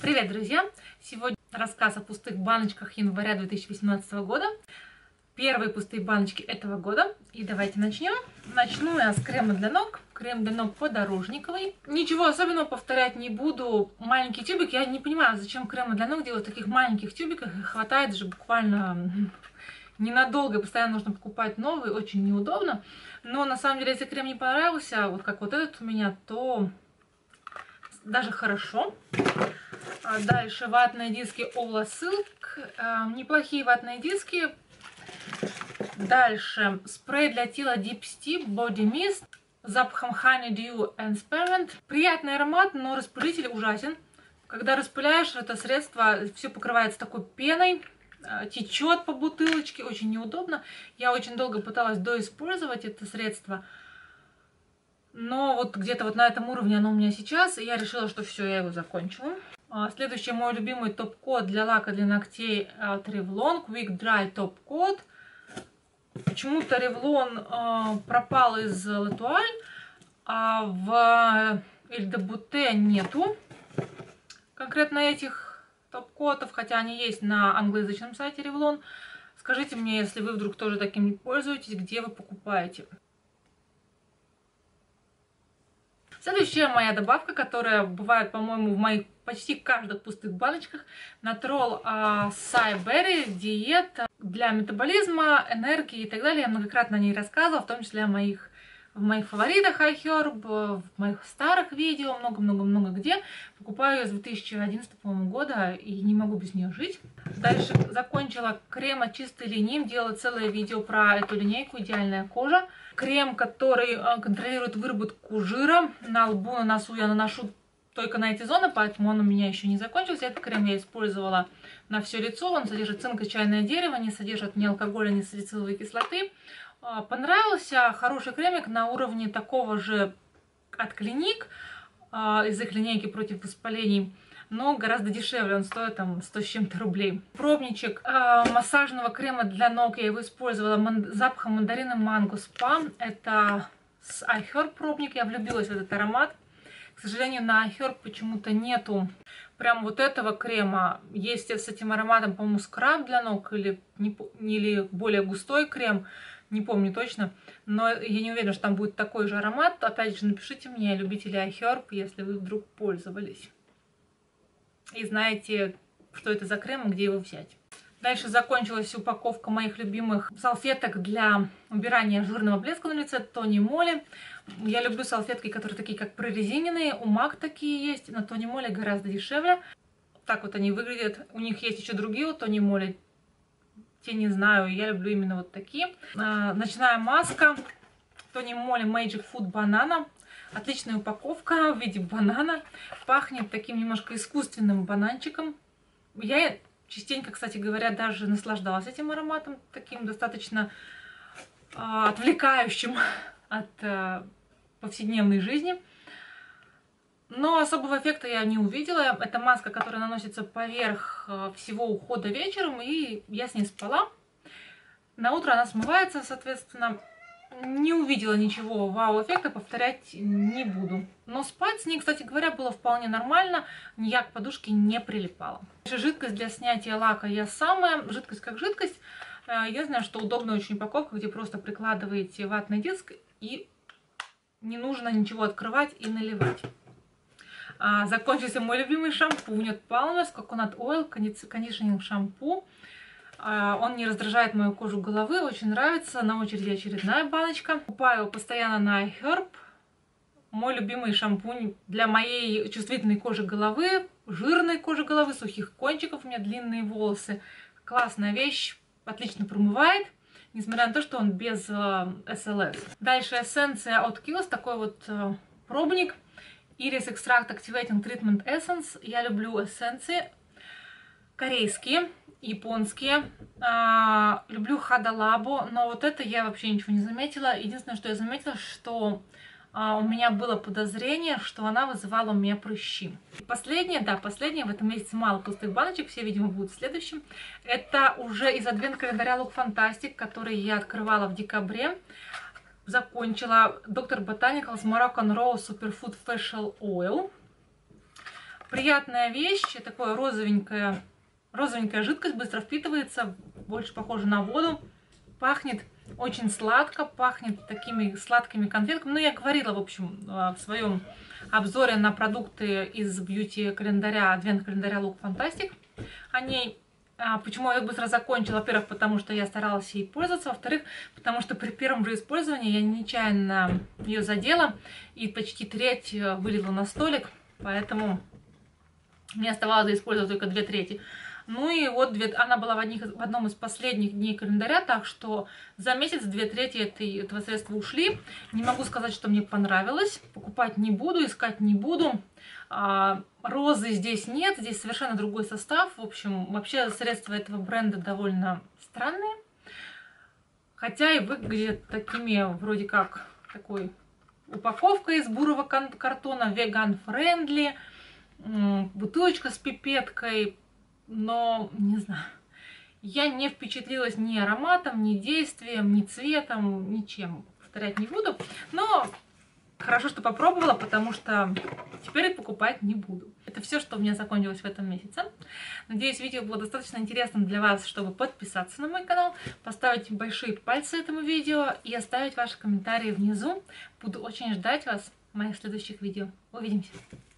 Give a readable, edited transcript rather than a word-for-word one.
Привет, друзья! Сегодня рассказ о пустых баночках января 2018 года. Первые пустые баночки этого года. И давайте начнем. Начну я с крема для ног. Крем для ног подорожниковый. Ничего особенного повторять не буду. Маленький тюбик. Я не понимаю, зачем кремы для ног делать в таких маленьких тюбиках. Их хватает же буквально ненадолго. Постоянно нужно покупать новый. Очень неудобно. Но на самом деле, если крем не понравился, вот как вот этот у меня, то даже хорошо. Дальше ватные диски Ola Silk. Неплохие ватные диски. Дальше спрей для тела Deep Steep Body Mist с запахом Honeydew and Spearmint. Приятный аромат, но распылитель ужасен. Когда распыляешь это средство, все покрывается такой пеной, течет по бутылочке, очень неудобно. Я очень долго пыталась доиспользовать это средство, но вот где-то вот на этом уровне оно у меня сейчас, и я решила, что все, я его закончила. Следующий мой любимый топ-код для лака для ногтей от Revlon, Quick Dry Top Coat. Почему-то Revlon пропал из L'Etoile, а в Ile de Beauté нету конкретно этих топ-котов, хотя они есть на англоязычном сайте Revlon. Скажите мне, если вы вдруг тоже таким не пользуетесь, где вы покупаете. Следующая моя добавка, которая бывает, по-моему, в моих почти каждых пустых баночках. Натрол Acai Berry, диета для метаболизма, энергии и так далее. Я многократно о ней рассказывала, в том числе в моих фаворитах iHerb, в моих старых видео, много-много-много где. Покупаю ее с 2011, по-моему, года и не могу без нее жить. Дальше закончила крем от чистой линии. Делала целое видео про эту линейку «Идеальная кожа». Крем, который контролирует выработку жира. На лбу, на носу я наношу только на эти зоны, поэтому он у меня еще не закончился. Этот крем я использовала на все лицо. Он содержит цинк и чайное дерево, не содержит ни алкоголя, ни салициловой кислоты. Понравился. Хороший кремик на уровне такого же от Клиник, из их линейки против воспалений, но гораздо дешевле. Он стоит там 100 с чем-то рублей. Пробничек массажного крема для ног. Я его использовала с запахом мандарина манго спа. Это с iHerb пробник. Я влюбилась в этот аромат. К сожалению, на iHerb почему-то нету прям вот этого крема. Есть с этим ароматом, по-моему, скраб для ног или более густой крем. Не помню точно, но я не уверена, что там будет такой же аромат. Опять же, напишите мне, любители iHerb, если вы вдруг пользовались. И знаете, что это за крем и где его взять. Дальше закончилась упаковка моих любимых салфеток для убирания жирного блеска на лице Тони Моли. Я люблю салфетки, которые такие как прорезиненные. У MAC такие есть, на Тони Моли гораздо дешевле. Так вот они выглядят. У них есть еще другие у Тони Моли. Те не знаю, я люблю именно вот такие. Ночная маска Тони Моли Magic Food Banana. Отличная упаковка в виде банана. Пахнет таким немножко искусственным бананчиком. Я частенько, кстати говоря, даже наслаждалась этим ароматом. Таким достаточно отвлекающим от повседневной жизни. Но особого эффекта я не увидела. Это маска, которая наносится поверх всего ухода вечером. И я с ней спала. На утро она смывается, соответственно. Не увидела ничего вау-эффекта, повторять не буду. Но спать с ней, кстати говоря, было вполне нормально. Я к подушке не прилипала. Жидкость для снятия лака я самая. Жидкость как жидкость. Я знаю, что удобная очень упаковка, где просто прикладываете ватный диск и не нужно ничего открывать и наливать. Закончился мой любимый шампунь от Palmer's Coconut Oil Conditioning шампу. Он не раздражает мою кожу головы, очень нравится. На очереди очередная баночка. Покупаю его постоянно на iHerb. Мой любимый шампунь для моей чувствительной кожи головы, жирной кожи головы, сухих кончиков, у меня длинные волосы. Классная вещь, отлично промывает, несмотря на то, что он без SLS. Дальше эссенция от Kiehl's, такой вот пробник. Iris Extract Activating Treatment Essence. Я люблю эссенции корейские, японские. Люблю Hada Labo, но вот это я вообще ничего не заметила. Единственное, что я заметила, что у меня было подозрение, что она вызывала у меня прыщи. Последнее, да, последнее. В этом месяце мало пустых баночек, все, видимо, будут в следующем. Это уже из адвент-календаря Look Fantastic, который я открывала в декабре. Закончила Dr. Botanicals Moroccan Raw Superfood Facial Oil. Приятная вещь, такое розовенькая жидкость, быстро впитывается, больше похожа на воду. Пахнет очень сладко, пахнет такими сладкими конфетками. Ну, я говорила, в общем, в своем обзоре на продукты из бьюти-календаря, адвент-календаря Look Fantastic о ней. Почему я быстро закончила? Во-первых, потому что я старалась ей пользоваться. Во-вторых, потому что при первом же использовании я нечаянно ее задела и почти треть вылила на столик. Поэтому мне оставалось использовать только 2/3. Ну и вот она была в одном из последних дней календаря, так что за месяц 2/3 этого средства ушли. Не могу сказать, что мне понравилось. Покупать не буду, искать не буду. Розы здесь нет, здесь совершенно другой состав. В общем, вообще средства этого бренда довольно странные. Хотя и выглядят такими, вроде как, такой упаковкой из бурого картона, веган-френдли, бутылочка с пипеткой. Но, не знаю, я не впечатлилась ни ароматом, ни действием, ни цветом, ничем. Повторять не буду. Но хорошо, что попробовала, потому что теперь покупать не буду. Это все, что у меня закончилось в этом месяце. Надеюсь, видео было достаточно интересным для вас, чтобы подписаться на мой канал, поставить большие пальцы этому видео и оставить ваши комментарии внизу. Буду очень ждать вас в моих следующих видео. Увидимся!